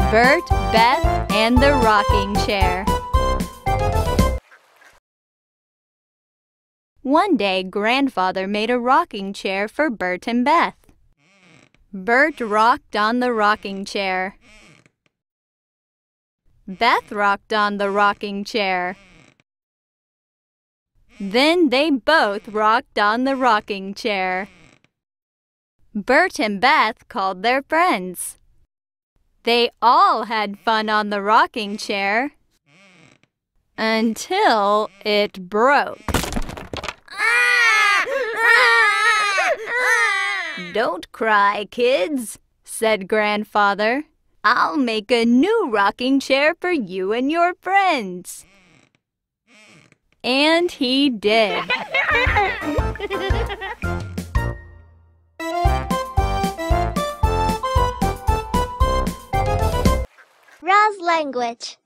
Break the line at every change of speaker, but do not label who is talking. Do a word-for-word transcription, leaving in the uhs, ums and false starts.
Bert, Beth, and the rocking chair. One day, Grandfather made a rocking chair for Bert and Beth. Bert rocked on the rocking chair. Beth rocked on the rocking chair. Then they both rocked on the rocking chair. Bert and Beth called their friends. They all had fun on the rocking chair until it broke. "Don't cry, kids," said Grandfather. "I'll make a new rocking chair for you and your friends." And he did.
RASS Language.